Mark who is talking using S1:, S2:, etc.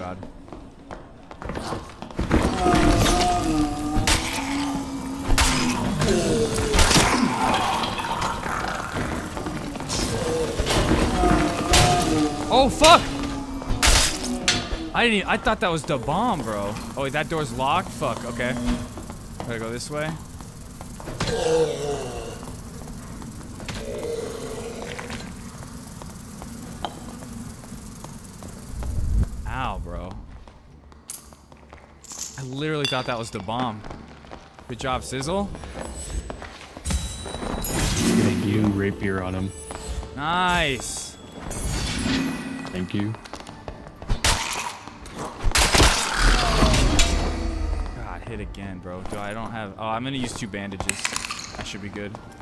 S1: god. Oh fuck! I thought that was the bomb, bro. Oh wait, that door's locked? Fuck, okay. Gotta go this way. Ow, bro. I literally thought that was the bomb. Good job, Sizl.
S2: Thank you. Rapier on him.
S1: Nice.
S2: Thank you.
S1: God, hit again, bro. I don't have... Oh, I'm gonna use 2 bandages. That should be good.